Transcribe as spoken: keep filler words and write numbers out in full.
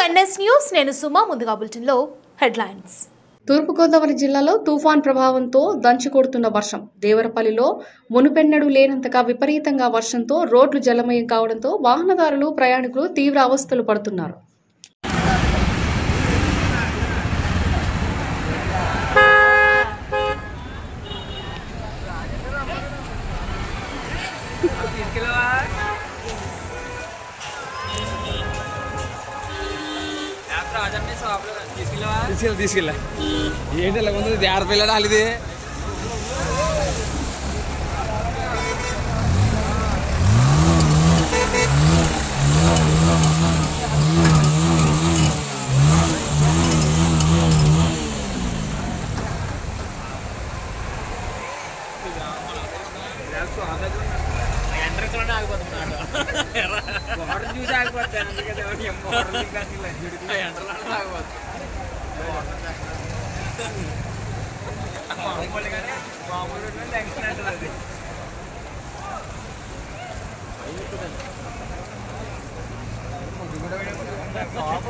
NS news నేను సుమా ముందుగా బులెటిన్లో హెడ్లైన్స్. తూర్పుగోదావరి జిల్లాలో తుఫాన్ ప్రభావంతో దంచుకొడుతున్న వర్షం. దేవరపల్లిలో మునుపెన్నడూ లేనంతగా విపరీతంగా వర్షంతో రోడ్లు జలమయం కావడంతో వాహనదారులు ప్రయాణికులు తీవ్ర అవస్థలు పడుతున్నారు. తీసుకెళ్ళి తీసుకెళ్ళా ఏంటి ఇలా ఉంది ఆడపిల్లడా వాళ్ళది. చూసి ఆగిపోతాను మామూలు టెన్షన్ అంటుంది అది.